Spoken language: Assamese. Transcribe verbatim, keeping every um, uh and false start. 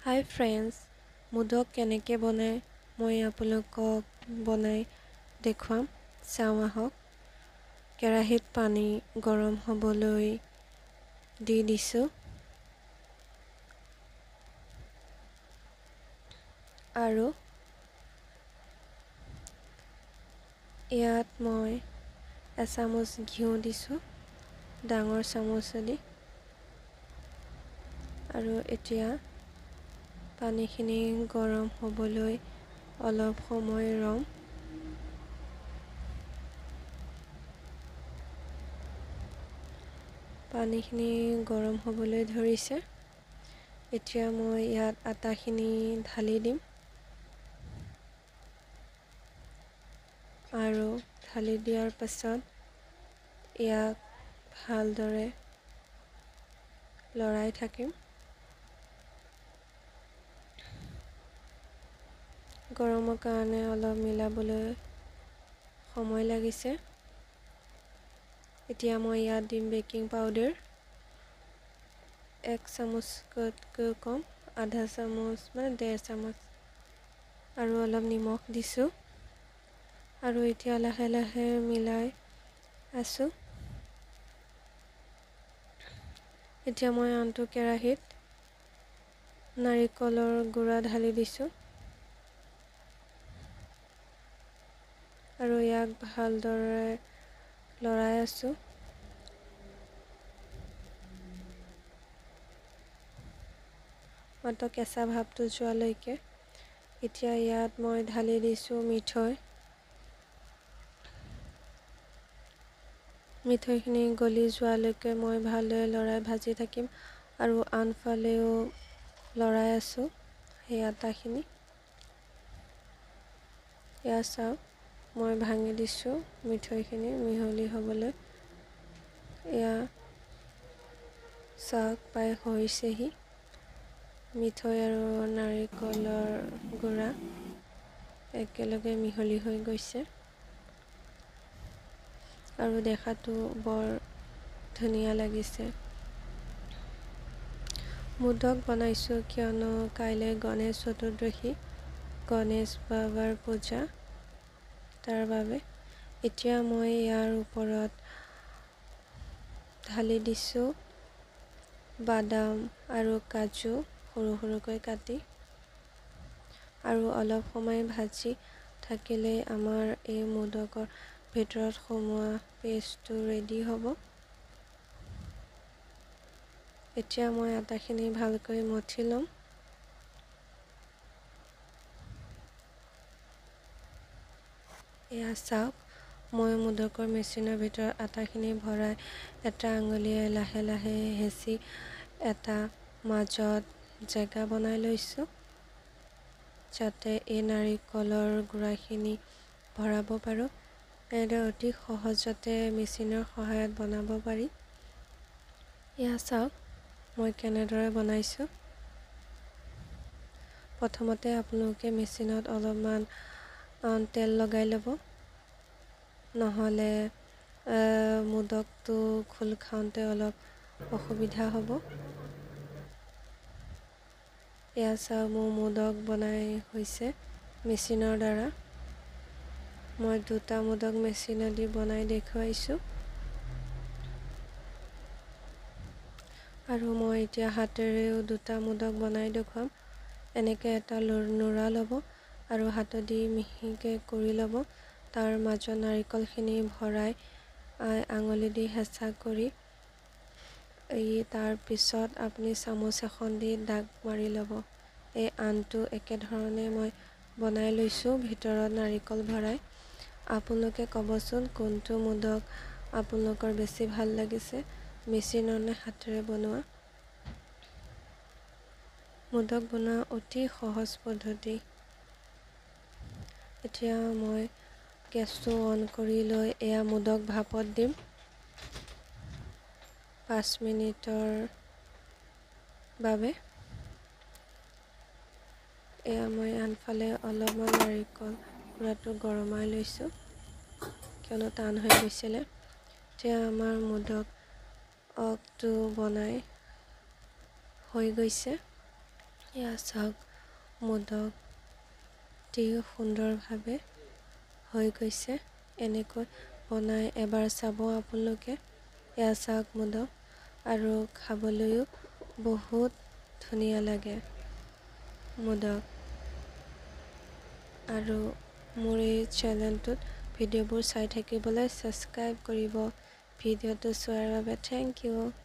হাই ফ্ৰেণ্ডছ, মোদক কেনেকৈ বনায় মই আপোনালোকক বনাই দেখুৱাম। চাওঁ আহক। কেৰাহীত পানী গৰম হ'বলৈ দি দিছোঁ আৰু ইয়াত মই এচামুচ ঘিউ দিছোঁ ডাঙৰ চামুচেদি। আৰু এতিয়া পানীখিনি গৰম হ'বলৈ অলপ সময় ৰম। পানীখিনি গৰম হ'বলৈ ধৰিছে। এতিয়া মই ইয়াত আটাখিনি ঢালি দিম আৰু ঢালি দিয়াৰ পাছত ইয়াক ভালদৰে লৰাই থাকিম। গৰমৰ কাৰণে অলপ মিলাবলৈ সময় লাগিছে। এতিয়া মই ইয়াত দিম বেকিং পাউডাৰ এক চামুচতকৈ কম, আধা চামুচ মানে ডেৰ চামুচ, আৰু অলপ নিমখ দিছোঁ আৰু এতিয়া লাহে লাহে মিলাই আছোঁ। এতিয়া মই আনটো কেৰাহীত নাৰিকলৰ গুড়া ঢালি দিছোঁ আৰু ইয়াক ভালদৰে লৰাই আছোঁ। মাত্ৰ কেঁচা ভাৱটো যোৱালৈকে। এতিয়া ইয়াত মই ঢালি দিছোঁ মিঠৈ। মিঠৈখিনি গলি যোৱালৈকে মই ভালদৰে লৰাই ভাজি থাকিম আৰু আনফালেও লৰাই আছোঁ সেই আটাখিনি। এয়া চাওক, মই ভাঙি দিছোঁ মিঠৈখিনি মিহলি হ'বলৈ। এয়া চাওক, প্ৰায় হৈছেহি। মিঠৈ আৰু নাৰিকলৰ গুড়া একেলগে মিহলি হৈ গৈছে আৰু দেখাতো বৰ ধুনীয়া লাগিছে। মোদক বনাইছোঁ কিয়নো কাইলৈ গণেশ চতুৰ্দশী, গণেশ বাবাৰ পূজা, তাৰ বাবে। এতিয়া মই ইয়াৰ ওপৰত ঢালি দিছোঁ বাদাম আৰু কাজু সৰু সৰুকৈ কাটি। আৰু অলপ সময় ভাজি থাকিলেই আমাৰ এই মোদকৰ ভিতৰত সোমোৱা পেষ্টটো ৰেডি হ'ব। এতিয়া মই আটাখিনি ভালকৈ মঠি ল'ম। এয়া চাওক, মই মোদকৰ মেচিনৰ ভিতৰত আটাখিনি ভৰাই এটা আঙুলিয়ে লাহে লাহে হেঁচি এটা মাজত জেগা বনাই লৈছোঁ যাতে এই নাৰিকলৰ গুড়াখিনি ভৰাব পাৰোঁ। এনেদৰে অতি সহজতে মেচিনৰ সহায়ত বনাব পাৰি। এয়া চাওক, মই কেনেদৰে বনাইছোঁ। প্ৰথমতে আপোনালোকে মেচিনত অলপমান তেল লগাই ল'ব, নহ'লে মোদকটো খোল খাওঁতে অলপ অসুবিধা হ'ব। এয়া চাওক, মোৰ মোদক বনাই হৈছে মেচিনৰ দ্বাৰা। মই দুটা মোদক মেচিনেদি বনাই দেখুৱাইছোঁ আৰু মই এতিয়া হাতেৰেও দুটা মোদক বনাই দেখুৱাম। এনেকৈ এটা নোৰা ল'ব আৰু হাতেদি মিহিকৈ কৰি ল'ব। তাৰ মাজত নাৰিকলখিনি ভৰাই আঙুলি দি হেঁচা কৰি এই তাৰপিছত আপুনি চামুচ এখন দি দাগ মাৰি ল'ব। এই আনটো একেধৰণে মই বনাই লৈছোঁ ভিতৰত নাৰিকল ভৰাই। আপোনালোকে ক'বচোন কোনটো মোদক আপোনালোকৰ বেছি ভাল লাগিছে, মেচিনৰ নে হাতেৰে বনোৱা। মোদক বনোৱা অতি সহজ পদ্ধতি। এতিয়া মই গেছটো অন কৰি লৈ এয়া মোদক ভাপত দিম পাঁচ মিনিটৰ বাবে। এয়া মই আনফালে অলপমান নাৰিকল গুড়াটো গৰমাই লৈছোঁ কিয়নো টান হৈ গৈছিলে। এতিয়া আমাৰ মোদকটো বনাই হৈ গৈছে। এয়া চাওক মোদক অতি সুন্দৰভাৱে হৈ গৈছে। এনেকৈ বনাই এবাৰ চাব আপোনালোকে। এয়া চাওক মোদক, আৰু খাবলৈও বহুত ধুনীয়া লাগে মোদক। আৰু মোৰ এই চেনেলটোত ভিডিঅ'বোৰ চাই থাকিবলৈ ছাবস্ক্ৰাইব কৰিব। ভিডিঅ'টো চোৱাৰ বাবে থেংক ইউ।